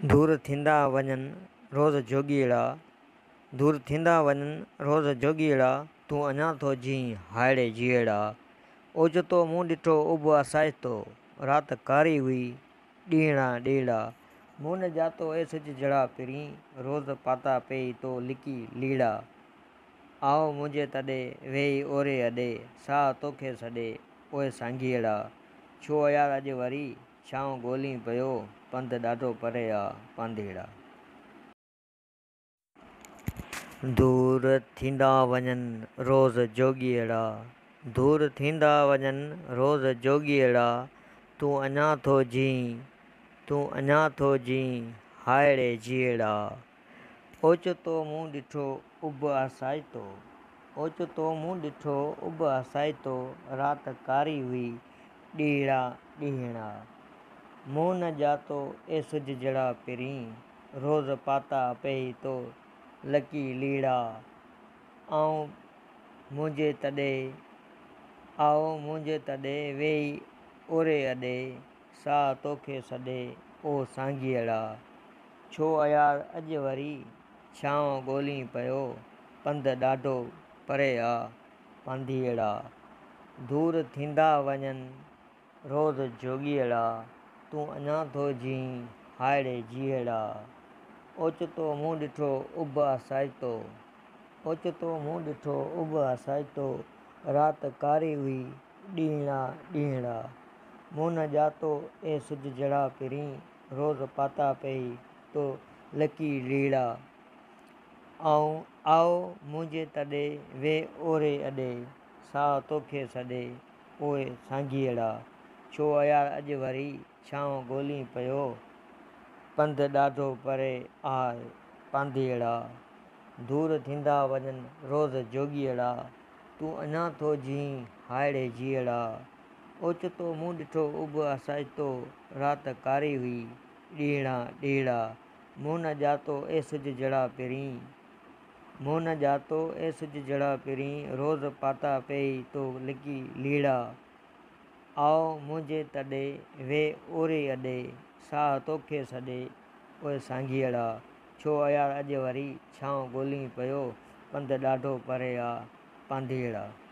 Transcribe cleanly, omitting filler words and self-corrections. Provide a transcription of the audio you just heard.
दूर थींदा वञनि रोज़ जोगीअड़ा, दूर थींदा वञनि रोज़ जोगीअड़ा, तूं अञा थो जीं हाड़े जीअड़ा। ओचितो मूं ॾिठो उब असाइतो, राति कारी हुई ॾींहड़ा ॾेड़ा। मूं न जातो ए सिज जड़ा पिरीं, रोज़ पाता पेई तो लिकी लीड़ा। आओ मुंहिंजे तॾे वेही ओरे अॾे, साह तोखे सॾे ओए सांघीअड़ा। छो यार अॼु वरी छांव ॻोल्हीं पियो, पंधु ॾाढो परे आ पांधेड़ा। दूर थींदा वञनि रोज़ जोगीअड़ा, दूर थींदा वञनि रोज़ जोगीअड़ा, तूं अञा थो जीं, तूं अञा थो जीं हायड़े जीअड़ा। ओचितो मूं ॾिठो उब असाइतो, ओचितो मूं ॾिठो उब असाइतो, राति कारी हुई ॾींहड़ा ॾींहड़ा। मूं न जातो ए सिज जड़ा पिरीं, रोज़ पाता पेई तो लकी लीड़ा। आओ मुंहिंजे तॾे वेही ओरे अॾे, साह तोखे सॾे ओ सांघीअड़ा। छो यार अॼु वरी छांव ॻोल्हीं पियो, पंधु ॾाढो परे आ पांधीअड़ा। दूर थींदा वञनि रोज़ जोगीअड़ा, तूं अञा थो जीं हायड़े जीअड़ा। ओचितो मूं ॾिठो उब असाइतो, ओचितो मूं ॾिठो उब असाइतो, राति कारी हुई ॾींहड़ा ॾींहड़ा। मूं न जातो ए सिज जड़ा पिरीं, रोज़ पाता पेई तो लकी लीड़ा। आओ मुंहिंजे तॾे वेह ओरे अॾे, साह तोखे सॾे ओए सांघीअड़ा। छो यार अॼु वरी छांव ॻोल्हीं पियो, पंधु ॾाढो परे आहे पांधीअड़ा। दूर थींदा वञनि रोज़ जोगीअड़ा, तूं अञा थो जीं हायड़े जीअड़ा। ओचितो मूं ॾिठो उब असाइतो, राति कारी हुई ॾींहड़ा ॾींहड़ा। मूं न जातो ए सिज जड़ा पिरीं, मूं न जातो ए सिज जड़ा पिरीं, रोज़ पाता पेई तो लिकी लीड़ा। आओ मुंहिंजे तॾे वेह ओरे अॾे, साह तोखे सॾे ओए सांघीअड़ा। छो यार अॼु वरी छांव ॻोल्हीं पियो, पंधु ॾाढो परे आ पांधीअड़ा।